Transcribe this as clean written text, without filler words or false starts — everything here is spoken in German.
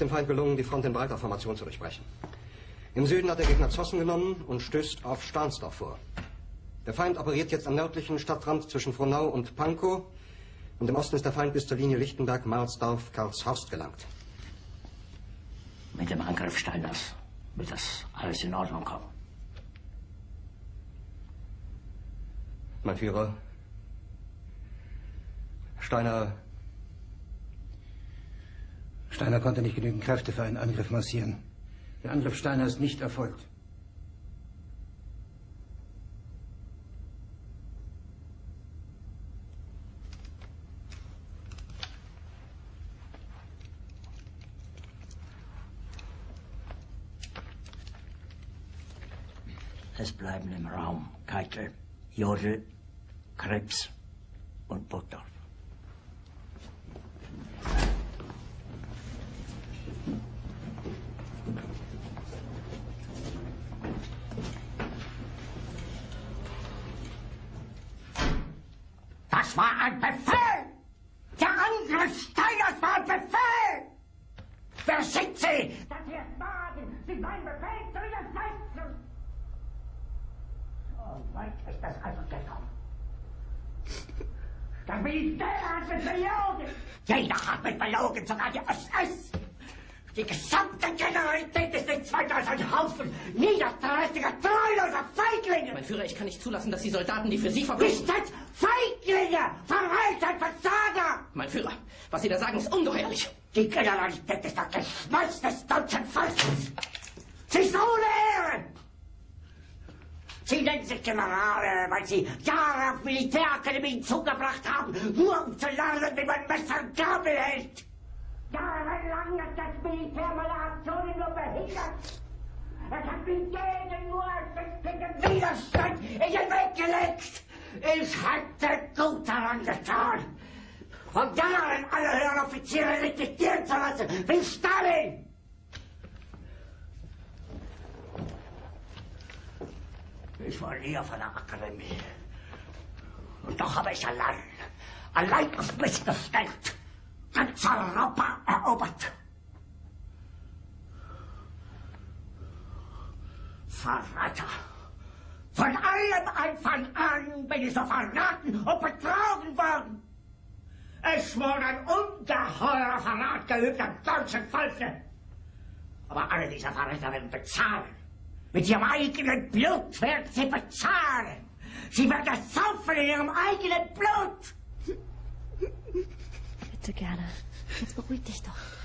dem Feind gelungen, die Front in breiter Formation zu durchbrechen. Im Süden hat der Gegner Zossen genommen und stößt auf Stahnsdorf vor. Der Feind operiert jetzt am nördlichen Stadtrand zwischen Frohnau und Pankow. Und im Osten ist der Feind bis zur Linie Lichtenberg-Marsdorf-Karlshorst gelangt. Mit dem Angriff Steiners wird das alles in Ordnung kommen. Mein Führer, Steiner konnte nicht genügend Kräfte für einen Angriff massieren. Der Angriff Steiner ist nicht erfolgt. Es bleiben im Raum Keitel, Jodl, Krebs und Burgdorf. Das war ein Befehl! Der Angriff Steiners war ein Befehl! Wer sind Sie, dass Sie es wagen, sich meinen Befehl zu widersetzen? So weit ist das also gekommen. Das Militär hat mich belogen! Jeder hat mich belogen, sogar die SS! Die gesamte Generalität ist nichts weiter als ein Haufen niederträchtiger, treuloser Feiglinge! Mein Führer, ich kann nicht zulassen, dass die Soldaten, die für Sie verbringen... Nicht als Feiglinge! Verreiter, Versager! Mein Führer, was Sie da sagen, ist ungeheuerlich! Die Generalität ist das Geschmeiß des deutschen Volkes! Sie ist ohne Ehre! Sie nennen sich Generale, weil Sie Jahre auf Militärakademien zugebracht haben, nur um zu lernen, wie man Messer und Gabel hält! Jahrelang hat das Militär meine Aktionen nur behindert. Es hat mir jeden nur gegen Widerstand in den Weg gelegt. Ich hätte gut daran getan, von Jahren alle höheren Offiziere liquidieren zu lassen, wie Stalin. Ich war nie auf einer Akademie. Und doch habe ich allein auf mich gestellt, ganz Europa erobert. Verräter! Von allem Anfang an bin ich so verraten und betrogen worden. Es wurde ein ungeheurer Verrat geübt am deutschen Volke. Aber alle diese Verräter werden bezahlen. Mit ihrem eigenen Blut werden sie bezahlen. Sie werden es saufen in ihrem eigenen Blut. Bitte gerne. Jetzt beruhig dich doch.